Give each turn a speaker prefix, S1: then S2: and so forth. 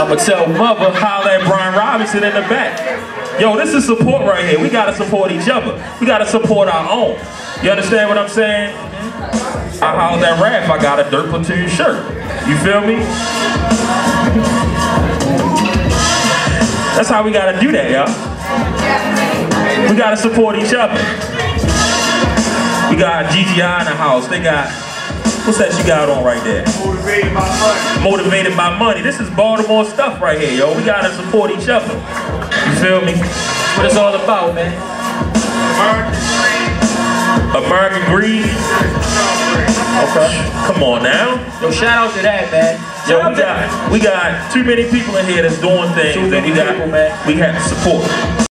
S1: I'ma tell mother, holler at Brian Robinson in the back. Yo, this is support right here. We gotta support each other. We gotta support our own. You understand what I'm saying? I hollered at Raph, I got a Dirt Platoon shirt. You feel me? That's how we gotta do that, y'all. We gotta support each other. We got GGI in the house. They got, what's that you got on right there?
S2: Motivated by money.
S1: Motivated by money. This is Baltimore stuff right here, yo. We gotta support each other. You feel me? That's what it's all about, man. American Greed. Okay. Come on now.
S3: Yo, shout out to that, man.
S1: Yo, we got too many people in here that's doing things that we have to support.